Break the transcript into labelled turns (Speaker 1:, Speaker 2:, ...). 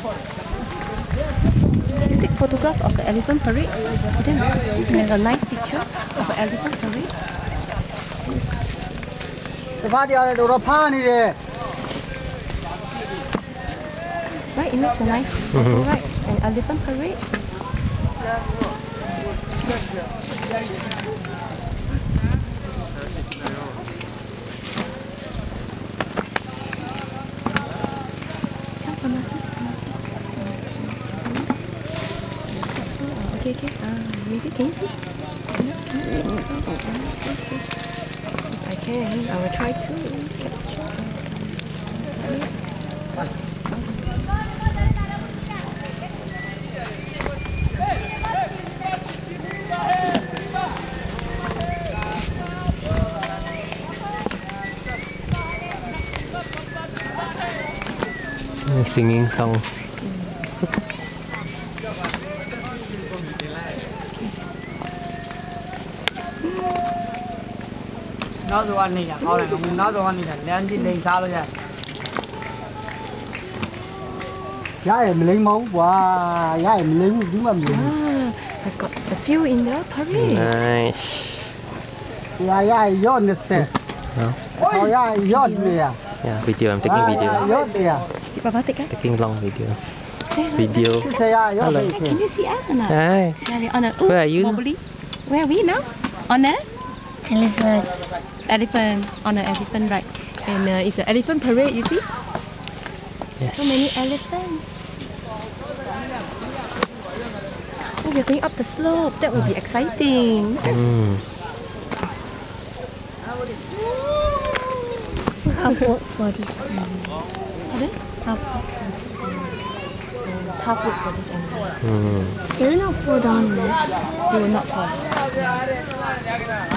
Speaker 1: You take photograph of the elephant parade. Then this is a nice picture of the elephant parade. Right, it makes a nice photo, right? An elephant parade. Okay, maybe can you see? If I can, I will try to capture.
Speaker 2: Singing song.
Speaker 3: Nó đồ ăn này à, con này nó đồ ăn này lên trên đỉnh sao rồi vậy? Giá em lấy máu, wow, giá em lấy đúng là mình.
Speaker 1: I got the view in the parade.
Speaker 2: Nice.
Speaker 3: Yeah, yon is set. Oh yeah, yon there.
Speaker 2: Yeah, video. I'm taking video.
Speaker 3: Yon there.
Speaker 1: Papa take
Speaker 2: Taking long video. Video.
Speaker 3: Hello.
Speaker 1: Can you see us or not?
Speaker 2: Hi. Where are you?
Speaker 1: Wobbly. Where are we now? On a
Speaker 4: Elephant.
Speaker 1: elephant. On an elephant ride. And it's an elephant parade, you see?
Speaker 2: Yes.
Speaker 1: So many elephants. Oh, we're going up the slope. That will be exciting.
Speaker 4: I'll vote for this.
Speaker 1: Pardon? Half wood for this animal.
Speaker 4: They will not fall down.
Speaker 1: You will not fall.